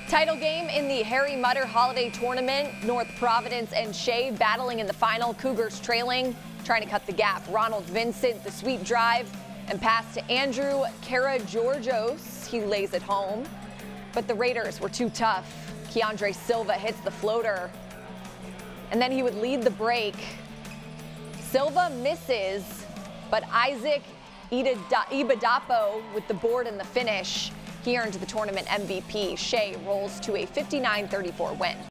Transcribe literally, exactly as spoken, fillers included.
Title game in the Harry Mutter Holiday Tournament. North Providence and Shea battling in the final. Cougars trailing, trying to cut the gap. Ronald Vincent, the sweep drive and pass to Andrew Karageorgios. He lays it home, but the Raiders were too tough. Keandre Silva hits the floater, and then he would lead the break. Silva misses, but Isaac Ibadapo with the board in the finish. He earned the tournament M V P. Shea rolls to a fifty-nine thirty-four win.